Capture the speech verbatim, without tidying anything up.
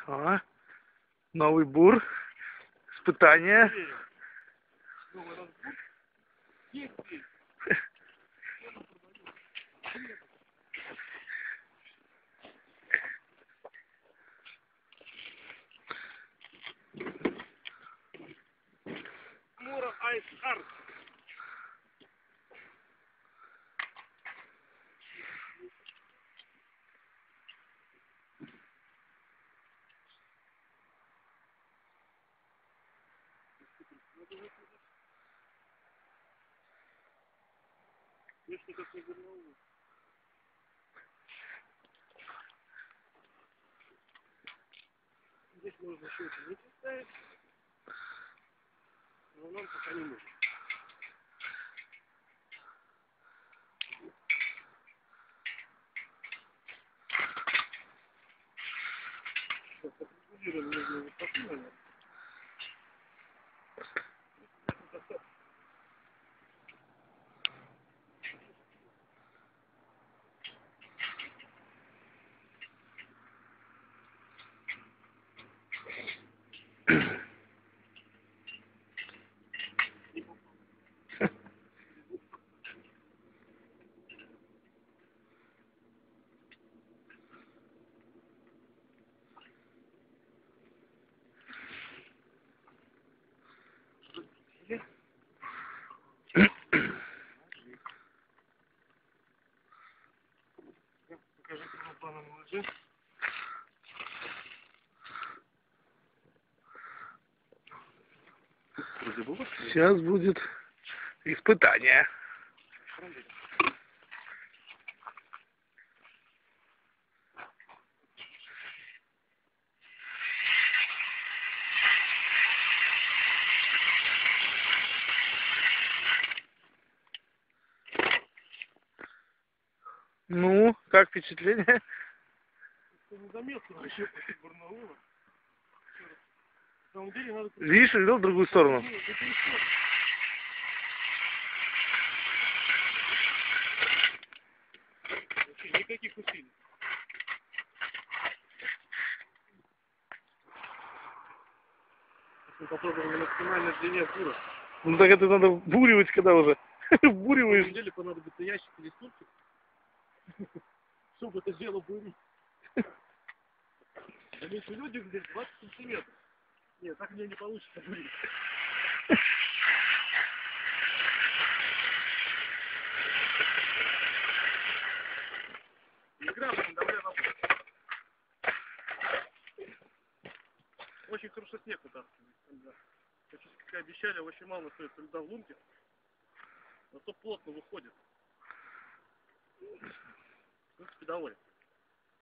А, новый бур. Испытание. Мура Айс Арт. Если как не вернул. Здесь можно еще это не поставить, но нам пока не нужно. Сейчас отрегулируем нужную высоту, наверное. Покажи первоплановый ложи. Сейчас будет испытание. Ну, как впечатление? Это незаметно вообще после Барнаула. На самом деле надо... Видишь, идет в другую сторону. Вообще никаких усилий. Мы попробуем на максимальной длине бура. Ну так это надо буривать, когда уже буриваешь. На самом деле понадобится ящик или стульчик, чтобы это дело бурить. Имеется люди здесь двадцать сантиметров. Нет, так мне не получится бурить. Неграмотно давай на пол. Очень хорошо снег вытаскивает. Как обещали, очень мало остается льда в лунке. Зато плотно выходит. В принципе, доволен.